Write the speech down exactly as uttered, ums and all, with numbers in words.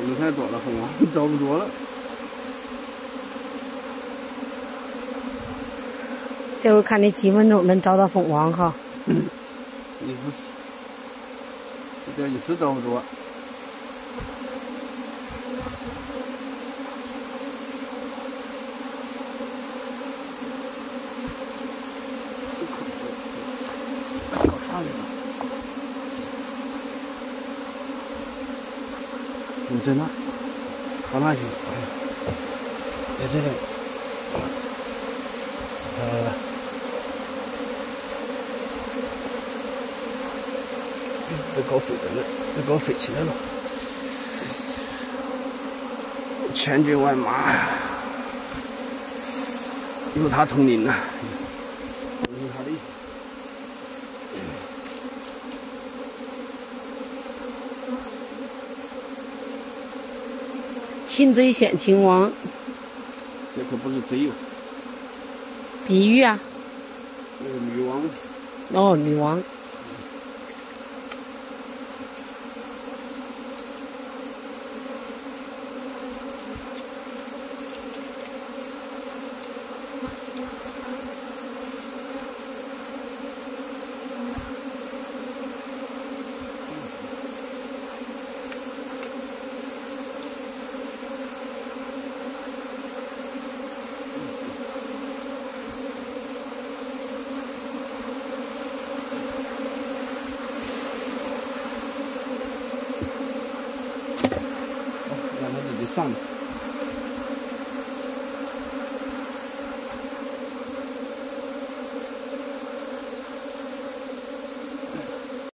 子太多了，凤凰找不着了。 这回看你几分钟能找到凤凰哈？ 嗯，一直这一时找不着。靠上去了。你在那？跑哪去？在这里。呃。这狗飞着了，这狗飞起来了。千军万马，有他统领呐，有他的。 擒贼先擒王， 这可不是贼哟， 比喻啊。 这是女王。 哦，女王。 让它自己上来。